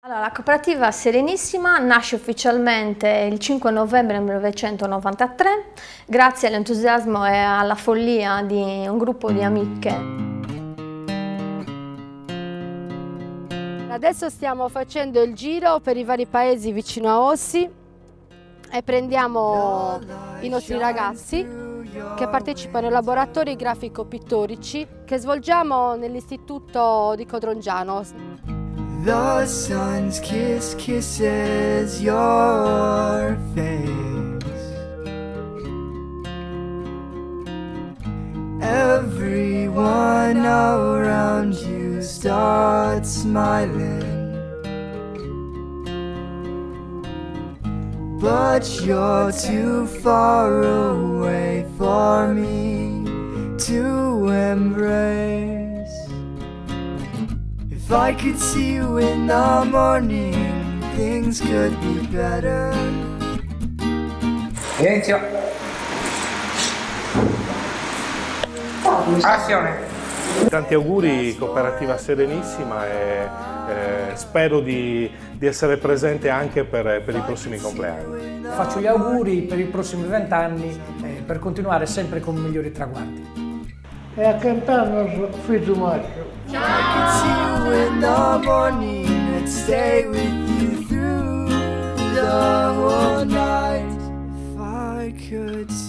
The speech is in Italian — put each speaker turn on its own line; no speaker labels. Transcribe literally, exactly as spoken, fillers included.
Allora, la cooperativa Serenissima nasce ufficialmente il cinque novembre millenovecentonovantatré grazie all'entusiasmo e alla follia di un gruppo di amiche.
Adesso stiamo facendo il giro per i vari paesi vicino a Ossi e prendiamo i nostri ragazzi che partecipano ai laboratori grafico-pittorici che svolgiamo nell'istituto di Codrongiano.
The sun's kiss kisses your face. Everyone around you starts smiling, but you're too far away for me to embrace. If I could see you in the morning, things could be better.
Inizio. Azione.
Tanti auguri, Cooperativa Serenissima, e eh, spero di, di essere presente anche per, per i prossimi compleanni.
Faccio gli auguri per i prossimi vent'anni eh, per continuare sempre con migliori traguardi.
E a cantare Figlio Maggio.
I could see you in the morning and stay with you through the whole night. If I could see